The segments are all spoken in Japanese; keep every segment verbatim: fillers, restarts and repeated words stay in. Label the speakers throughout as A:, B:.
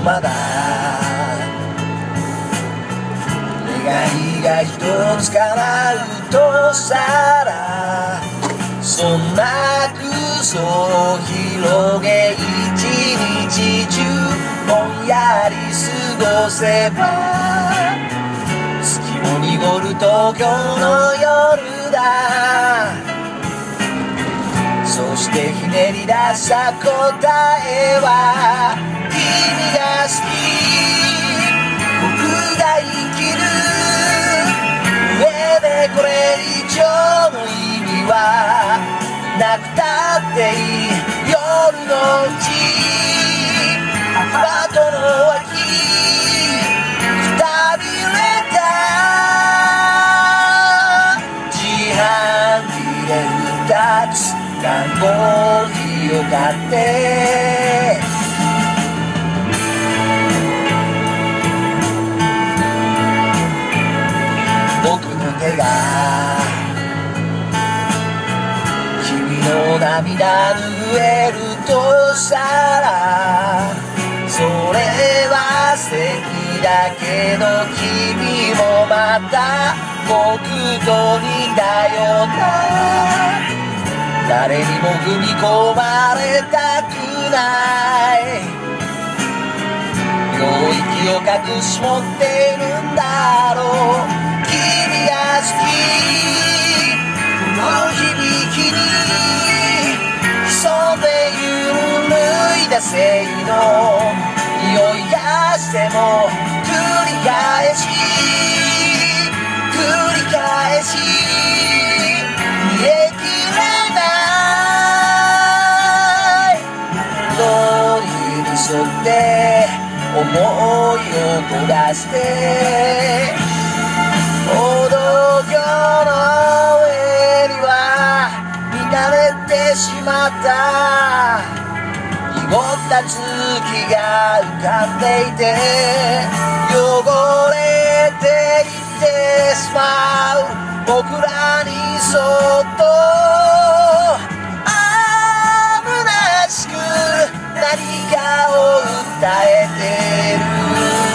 A: まだ願いが一つ叶うとしたら、そんな嘘を広げ一日中ぼんやり過ごせば、月も濁る東京の夜だ。そしてひねり出した答えは、君が好き、僕が生きる上でこれ以上の意味はなくたっていい。夜のうちアパートの脇くたびれた自販機で二つ缶コーヒーを買って、僕の手が君の涙拭えるとしたら、それは素敵だけど君もまた僕と似たような、誰にも踏み込まれたくない。領域を隠し持っているんだろう。君が好き、この響きに潜んで揺るいだ正義の匂いがしても、繰り返し繰り返し逃げ切れない通りに沿って思いを焦がして、歩道橋の上には見慣れてしまった濁った月が浮かんでいて、汚れていってしまう僕らにそっと虚しく何かを訴えてる。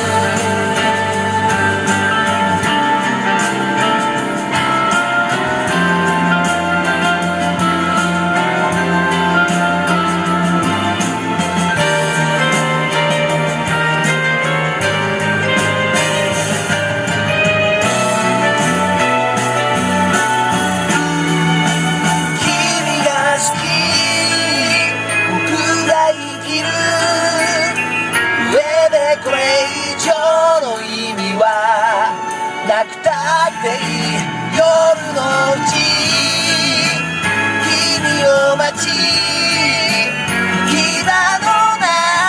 A: これ以上の意味はなくたっていい。夜のうち君を待ち、行き場の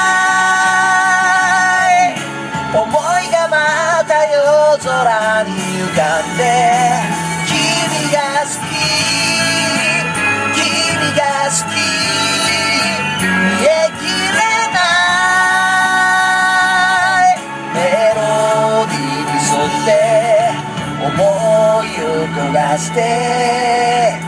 A: ない想いがまた夜空に浮かんで、君が好き、君が好き、逃げ切れないメロディーに沿って思いを焦がして